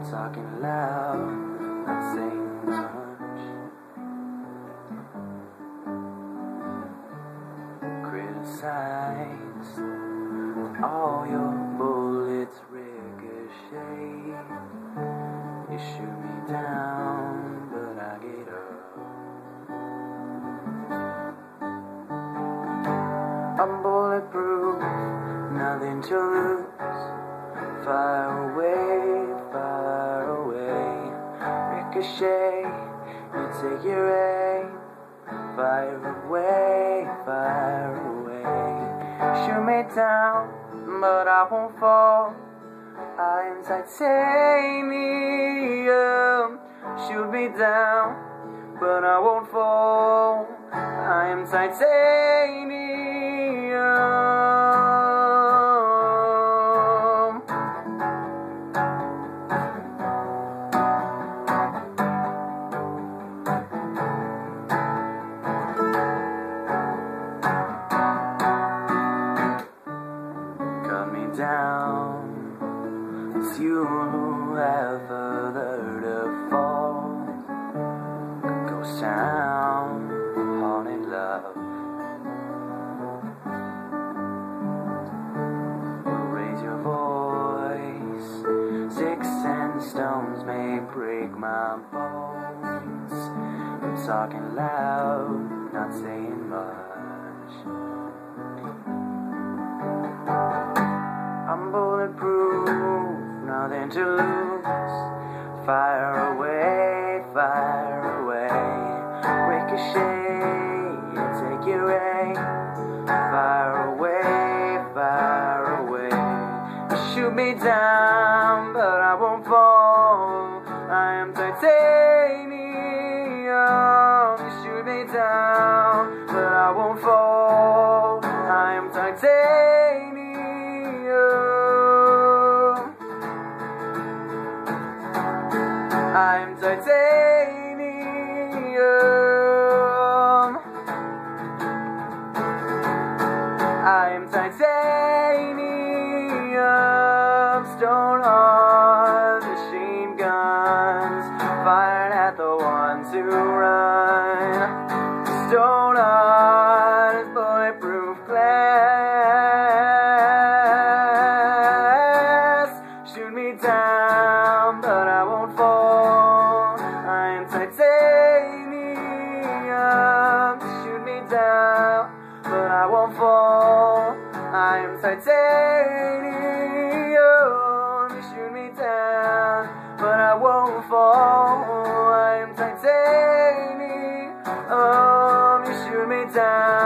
talking loud, not saying much. Criticized, all your bullets ricochet. You shoot me down, but I get up. I'm bulletproof, nothing to lose. Fire away, ricochet, you take your aim. Fire away, shoot me down, but I won't fall. I am titanium. Shoot me down, but I won't fall. I am titanium. Cut me down, it's you who have further to fall. Ghost town, haunted love. Raise your voice, sticks and stones may break my bones. I'm talking loud, not saying much. I'm bulletproof, nothing to lose. Fire away, ricochet, you take your aim. Fire away, shoot me down, but I won't fall. I am titanium. Shoot me down, but I won't fall. I am titanium. I'm titanium. I'm titanium. Stone heart, machine guns fired at the ones who run. Stone heart is bulletproof glass. Shoot me down, but I won't fall. I'm titanium. Shoot me down, but I won't fall. I'm titanium. Shoot me down, but I won't fall. I'm titanium. Shoot me down.